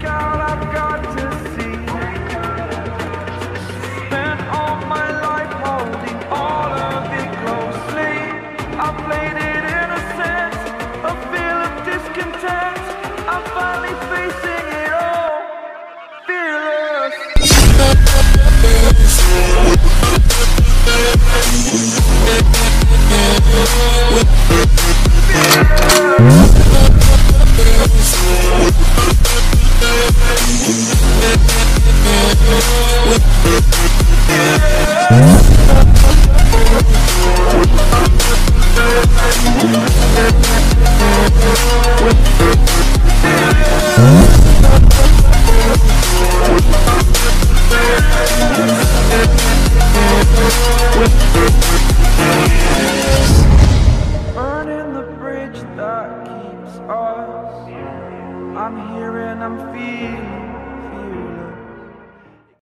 out, I've got to see. Spent all my life holding all of it closely. I played it innocent, a feel of discontent. I'm finally facing it all, fearless. Burning the bridge that keeps us. I'm here and I'm feeling